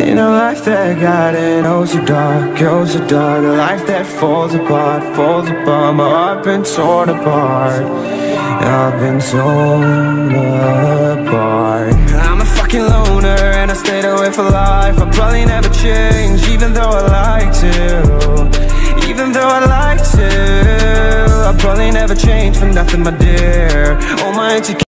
In a life that got it, oh so dark, oh so dark. A life that falls apart, falls apart. My heart been torn apart, I've been torn apart. I'm a fucking loner and I stayed away for life. I'll probably never change, even though I like to. Even though I like to, I'll probably never change for nothing, my dear. Oh my